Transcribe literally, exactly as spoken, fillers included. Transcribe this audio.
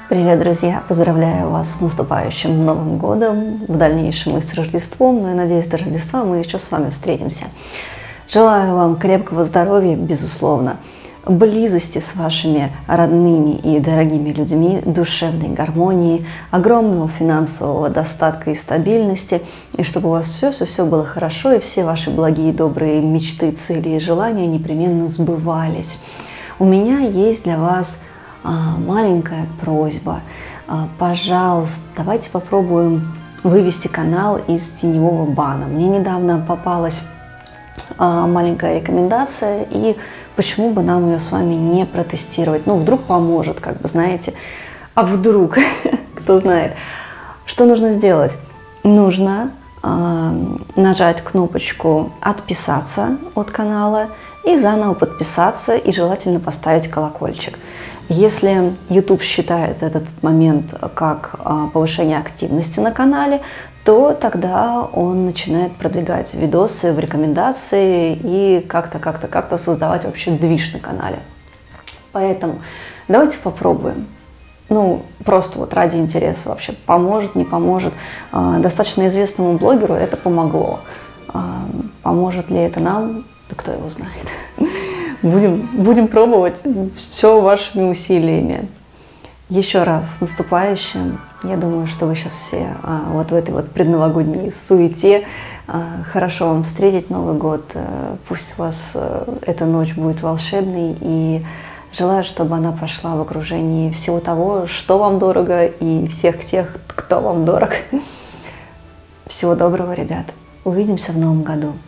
Привет, друзья! Поздравляю вас с наступающим Новым годом, в дальнейшем и с Рождеством, но я надеюсь, до Рождества мы еще с вами встретимся. Желаю вам крепкого здоровья, безусловно, близости с вашими родными и дорогими людьми, душевной гармонии, огромного финансового достатка и стабильности, и чтобы у вас все-все-все было хорошо, и все ваши благие, добрые мечты, цели и желания непременно сбывались. У меня есть для вас маленькая просьба. Пожалуйста, давайте попробуем вывести канал из теневого бана. Мне недавно попалась маленькая рекомендация, и почему бы нам ее с вами не протестировать? Ну, вдруг поможет, как бы, знаете. А вдруг, кто знает. Что нужно сделать? Нужно нажать кнопочку «Отписаться» от канала и заново подписаться, и желательно поставить колокольчик. Если YouTube считает этот момент как повышение активности на канале, то тогда он начинает продвигать видосы в рекомендации и как-то, как-то, как-то создавать вообще движ на канале. Поэтому давайте попробуем. Ну, просто вот ради интереса вообще, поможет, не поможет. Достаточно известному блогеру это помогло. Поможет ли это нам? Да кто его знает. Будем, будем пробовать все вашими усилиями. Еще раз с наступающим. Я думаю, что вы сейчас все а, вот в этой вот предновогодней суете а, хорошо вам встретить Новый год. А, пусть у вас а, эта ночь будет волшебной, и желаю, чтобы она прошла в окружении всего того, что вам дорого, и всех тех, кто вам дорог. Всего доброго, ребят. Увидимся в Новом году.